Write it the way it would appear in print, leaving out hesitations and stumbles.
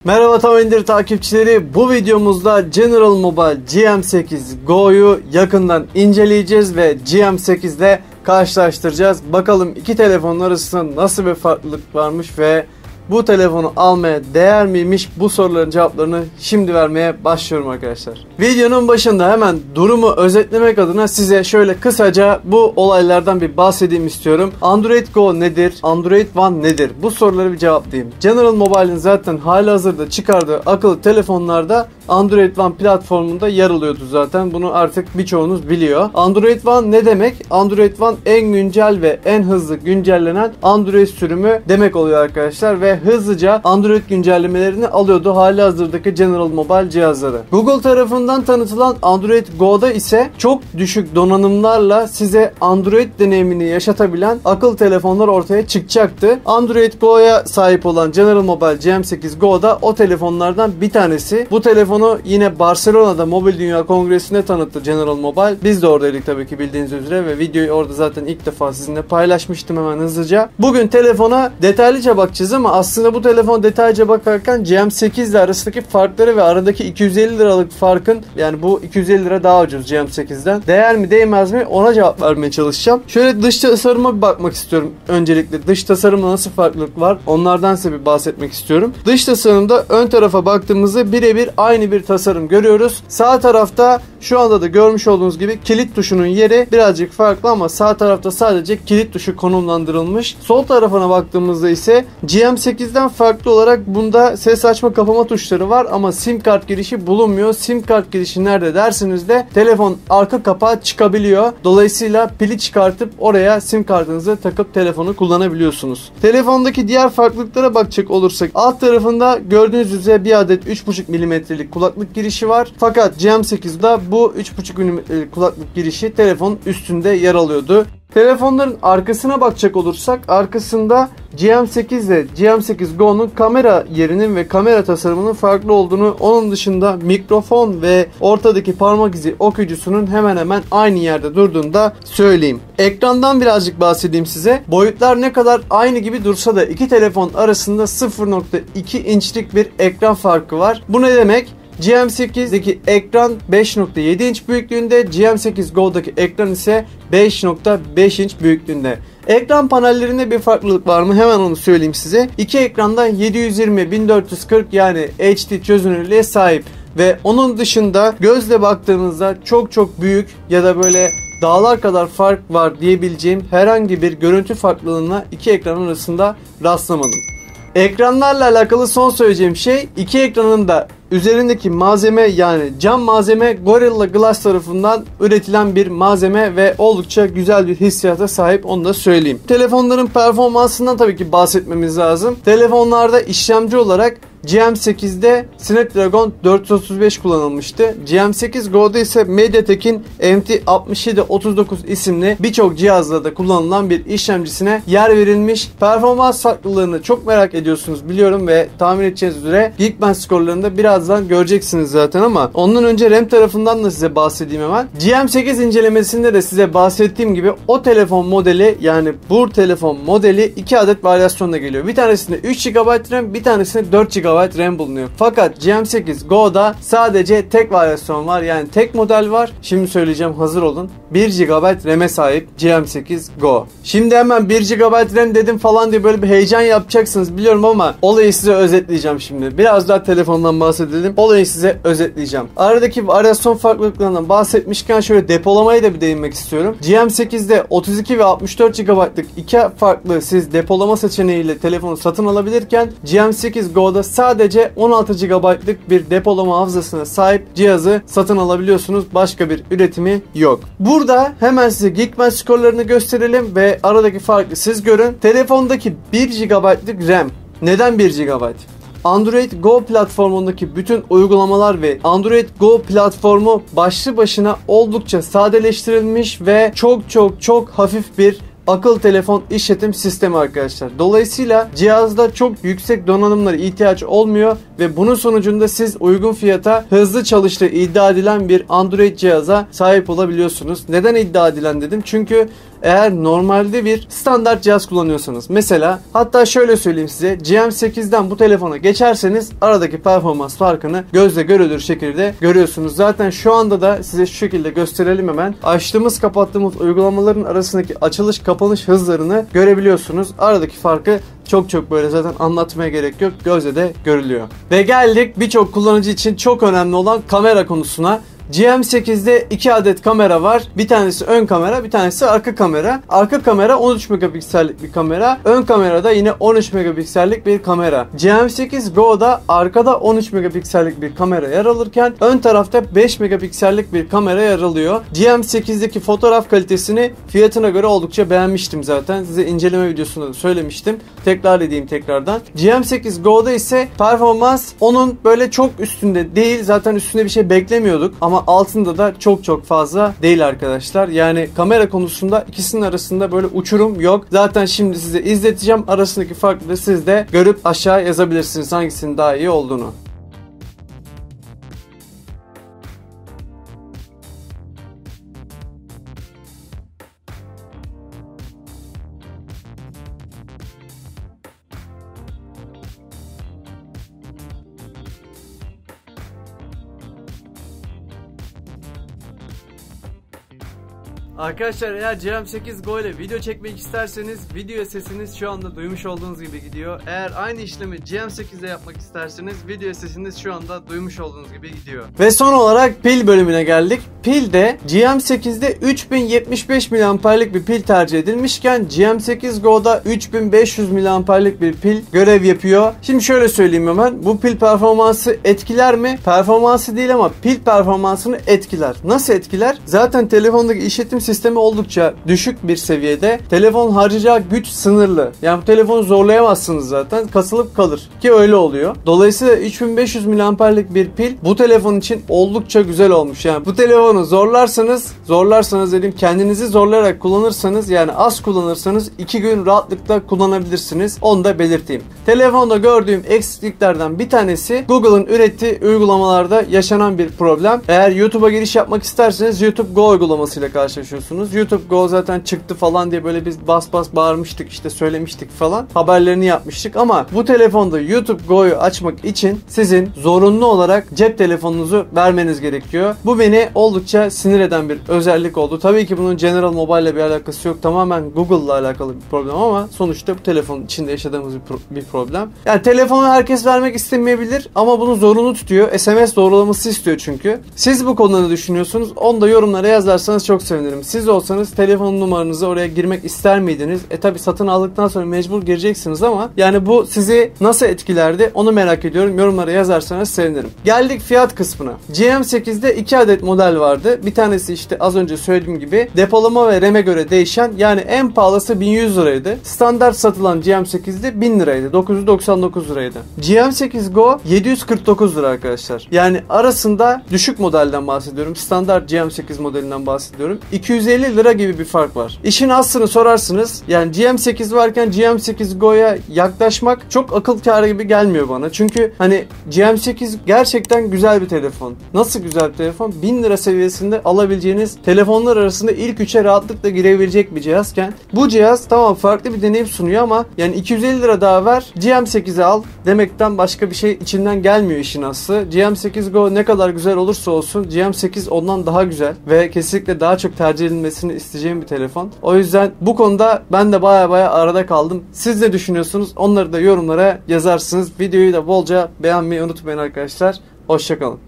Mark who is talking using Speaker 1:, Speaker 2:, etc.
Speaker 1: Merhaba Tam İndir takipçileri. Bu videomuzda General Mobile GM8 Go'yu yakından inceleyeceğiz ve GM8 ile karşılaştıracağız. Bakalım iki telefonun arasında nasıl bir farklılık varmış ve bu telefonu almaya değer miymiş? Bu soruların cevaplarını şimdi vermeye başlıyorum arkadaşlar. Videonun başında hemen durumu özetlemek adına size şöyle kısaca bu olaylardan bir bahsedeyim istiyorum. Android Go nedir? Android One nedir? Bu soruları bir cevaplayayım. General Mobile'in zaten halihazırda çıkardığı akıllı telefonlarda Android One platformunda yer alıyordu zaten. Bunu artık birçoğunuz biliyor. Android One ne demek? Android One en güncel ve en hızlı güncellenen Android sürümü demek oluyor arkadaşlar ve hızlıca Android güncellemelerini alıyordu halihazırdaki General Mobile cihazları. Google tarafından tanıtılan Android Go'da ise çok düşük donanımlarla size Android deneyimini yaşatabilen akıllı telefonlar ortaya çıkacaktı. Android Go'ya sahip olan General Mobile GM8 Go'da o telefonlardan bir tanesi. Bu telefonu yine Barcelona'da Mobil Dünya Kongresi'nde tanıttı General Mobile. Biz de oradaydık tabii ki bildiğiniz üzere ve videoyu orada zaten ilk defa sizinle paylaşmıştım hemen hızlıca. Bugün telefona detaylıca bakacağız ama aslında bu telefon detaylıca bakarken GM8 ile arasındaki farkları ve aradaki 250 liralık farkın, yani bu 250 lira daha ucuz GM8'den. Değer mi değmez mi ona cevap vermeye çalışacağım. Şöyle dış tasarıma bir bakmak istiyorum öncelikle. Dış tasarımda nasıl farklılık var onlardan size bir bahsetmek istiyorum. Dış tasarımda ön tarafa baktığımızda birebir aynı bir tasarım görüyoruz. Sağ tarafta şu anda da görmüş olduğunuz gibi kilit tuşunun yeri birazcık farklı ama sağ tarafta sadece kilit tuşu konumlandırılmış. Sol tarafına baktığımızda ise GM8'den farklı olarak bunda ses açma kapama tuşları var ama sim kart girişi bulunmuyor. Sim kart girişi nerede dersiniz de telefon arka kapağı çıkabiliyor. Dolayısıyla pili çıkartıp oraya sim kartınızı takıp telefonu kullanabiliyorsunuz. Telefondaki diğer farklılıklara bakacak olursak alt tarafında gördüğünüz üzere bir adet 3.5 mm'lik kulaklık girişi var. Fakat GM8'de bu 3.5 mm'lik kulaklık girişi telefonun üstünde yer alıyordu. Telefonların arkasına bakacak olursak arkasında GM8 ile GM8 Go'nun kamera yerinin ve kamera tasarımının farklı olduğunu, onun dışında mikrofon ve ortadaki parmak izi okuyucusunun hemen hemen aynı yerde durduğunu da söyleyeyim. Ekrandan birazcık bahsedeyim size. Boyutlar ne kadar aynı gibi dursa da iki telefon arasında 0.2 inçlik bir ekran farkı var. Bu ne demek? GM8'deki ekran 5.7 inç büyüklüğünde, GM8 Go'daki ekran ise 5.5 inç büyüklüğünde. Ekran panellerinde bir farklılık var mı? Hemen onu söyleyeyim size. İki ekranda 720x1440 yani HD çözünürlüğe sahip ve onun dışında gözle baktığınızda çok büyük ya da böyle dağlar kadar fark var diyebileceğim herhangi bir görüntü farklılığına iki ekran arasında rastlamadım. Ekranlarla alakalı son söyleyeceğim şey, iki ekranın da üzerindeki malzeme yani cam malzeme Gorilla Glass tarafından üretilen bir malzeme ve oldukça güzel bir hissiyata sahip, onu da söyleyeyim. Telefonların performansından tabii ki bahsetmemiz lazım. Telefonlarda işlemci olarak GM8'de Snapdragon 435 kullanılmıştı. GM8 Go'da ise MediaTek'in MT6739 isimli birçok cihazda da kullanılan bir işlemcisine yer verilmiş. Performans farklılığını çok merak ediyorsunuz biliyorum ve tahmin edeceğiniz üzere Geekbench skorlarında birazdan göreceksiniz zaten ama ondan önce RAM tarafından da size bahsedeyim hemen. GM8 incelemesinde de size bahsettiğim gibi o telefon modeli, yani bu telefon modeli 2 adet varyasyonla geliyor. Bir tanesinde 3 GB RAM, bir tanesinde 4 GB RAM bulunuyor. Fakat GM8 Go'da sadece tek varyasyon var. Yani tek model var. Şimdi söyleyeceğim, hazır olun. 1 GB RAM'e sahip GM8 Go. Şimdi hemen 1 GB RAM dedim falan diye böyle bir heyecan yapacaksınız biliyorum ama olayı size özetleyeceğim şimdi. Biraz daha telefondan bahsedelim. Olayı size özetleyeceğim. Aradaki varyasyon farklılıklarından bahsetmişken şöyle depolamaya da bir değinmek istiyorum. GM8'de 32 ve 64 GB'lık iki farklı siz depolama seçeneğiyle telefonu satın alabilirken GM8 Go'da sadece 16 GB'lık bir depolama hafızasına sahip cihazı satın alabiliyorsunuz. Başka bir üretimi yok. Burada hemen size Geekbench skorlarını gösterelim ve aradaki farkı siz görün. Telefondaki 1 GB'lık RAM. Neden 1 GB? Android Go platformundaki bütün uygulamalar ve Android Go platformu başlı başına oldukça sadeleştirilmiş ve çok hafif bir akıllı telefon işletim sistemi arkadaşlar. Dolayısıyla cihazda çok yüksek donanımlara ihtiyaç olmuyor ve bunun sonucunda siz uygun fiyata hızlı çalıştığı iddia edilen bir Android cihaza sahip olabiliyorsunuz. Neden iddia edilen dedim? Çünkü eğer normalde bir standart cihaz kullanıyorsanız. Mesela hatta şöyle söyleyeyim size, GM8'den bu telefona geçerseniz aradaki performans farkını gözle görülür şekilde görüyorsunuz. Zaten şu anda da size şu şekilde gösterelim hemen. Açtığımız kapattığımız uygulamaların arasındaki açılış kapanış hızlarını görebiliyorsunuz. Aradaki farkı çok böyle zaten anlatmaya gerek yok. Gözle de görülüyor. Ve geldik birçok kullanıcı için çok önemli olan kamera konusuna. GM8'de 2 adet kamera var. Bir tanesi ön kamera, bir tanesi arka kamera. Arka kamera 13 megapiksellik bir kamera. Ön kamerada yine 13 megapiksellik bir kamera. GM8 Go'da arkada 13 megapiksellik bir kamera yer alırken ön tarafta 5 megapiksellik bir kamera yer alıyor. GM8'deki fotoğraf kalitesini fiyatına göre oldukça beğenmiştim zaten. Size inceleme videosunda da söylemiştim. Tekrar edeyim tekrardan. GM8 Go'da ise performans onun böyle çok üstünde değil. Zaten üstünde bir şey beklemiyorduk. Ama altında da çok fazla değil arkadaşlar. Yani kamera konusunda ikisinin arasında böyle uçurum yok. Zaten şimdi size izleteceğim. Arasındaki farkı da siz de görüp aşağı yazabilirsiniz hangisinin daha iyi olduğunu. Arkadaşlar eğer GM8 Go ile video çekmek isterseniz video sesiniz şu anda duymuş olduğunuz gibi gidiyor. Eğer aynı işlemi GM8 ile yapmak isterseniz video sesiniz şu anda duymuş olduğunuz gibi gidiyor. Ve son olarak pil bölümüne geldik. Pilde GM8'de 3075 mAh'lik bir pil tercih edilmişken GM8 Go'da 3500 mAh'lik bir pil görev yapıyor. Şimdi şöyle söyleyeyim hemen. Bu pil performansı etkiler mi? Performansı değil ama pil performansını etkiler. Nasıl etkiler? Zaten telefondaki işletim sistemi oldukça düşük bir seviyede. Telefon harcayacağı güç sınırlı. Yani bu telefonu zorlayamazsınız zaten. Kasılıp kalır. Ki öyle oluyor. Dolayısıyla 3500 mAh'lik bir pil bu telefon için oldukça güzel olmuş. Yani bu telefonu zorlarsanız dedim, kendinizi zorlayarak kullanırsanız, yani az kullanırsanız 2 gün rahatlıkla kullanabilirsiniz. Onu da belirteyim. Telefonda gördüğüm eksikliklerden bir tanesi Google'ın ürettiği uygulamalarda yaşanan bir problem. Eğer YouTube'a giriş yapmak isterseniz YouTube Go uygulamasıyla karşılaşıyorsunuz. YouTube Go zaten çıktı falan diye böyle biz bas bağırmıştık, işte söylemiştik falan. Haberlerini yapmıştık ama bu telefonda YouTube Go'yu açmak için sizin zorunlu olarak cep telefonunuzu vermeniz gerekiyor. Bu beni oldukça sinir eden bir özellik oldu. Tabii ki bunun General Mobile ile bir alakası yok. Tamamen Google ile alakalı bir problem ama sonuçta bu telefonun içinde yaşadığımız bir problem. Yani telefonu herkes vermek istemeyebilir ama bunu zorunlu tutuyor. SMS doğrulaması istiyor çünkü. Siz bu konuda ne düşünüyorsunuz? Onu da yorumlara yazarsanız çok sevinirim. Siz olsanız telefon numaranızı oraya girmek ister miydiniz? Tabii satın aldıktan sonra mecbur gireceksiniz ama yani bu sizi nasıl etkilerdi? Onu merak ediyorum. Yorumlara yazarsanız sevinirim. Geldik fiyat kısmına. GM8'de 2 adet model vardı. Bir tanesi işte az önce söylediğim gibi depolama ve RAM'e göre değişen, yani en pahalısı 1100 liraydı. Standart satılan GM8'de 1000 liraydı. 999 liraydı. GM8 Go 749 lira arkadaşlar. Yani arasında düşük modelden bahsediyorum. Standart GM8 modelinden bahsediyorum. 250 lira gibi bir fark var. İşin aslını sorarsınız. Yani GM8 varken GM8 Go'ya yaklaşmak çok akıl kârı gibi gelmiyor bana. Çünkü hani GM8 gerçekten güzel bir telefon. Nasıl güzel bir telefon? 1000 lira seviyesinde alabileceğiniz telefonlar arasında ilk 3'e rahatlıkla girebilecek bir cihazken bu cihaz tamam farklı bir deneyim sunuyor ama yani 250 lira daha ver, GM8'i al demekten başka bir şey içinden gelmiyor işin aslı. GM8 Go ne kadar güzel olursa olsun GM8 ondan daha güzel ve kesinlikle daha çok tercih edilmesini isteyeceğim bir telefon. O yüzden bu konuda ben de baya arada kaldım. Siz ne düşünüyorsunuz? Onları da yorumlara yazarsınız. Videoyu da bolca beğenmeyi unutmayın arkadaşlar. Hoşça kalın.